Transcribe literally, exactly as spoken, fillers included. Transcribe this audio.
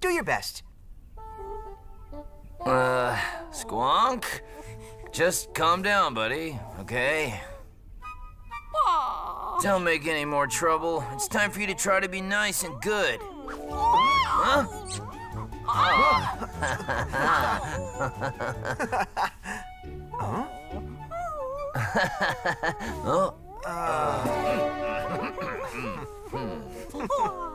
Do your best. Uh, Squonk, just calm down, buddy, okay? Don't make any more trouble. It's time for you to try to be nice and good. Huh? Oh. Huh? Oh. Uh.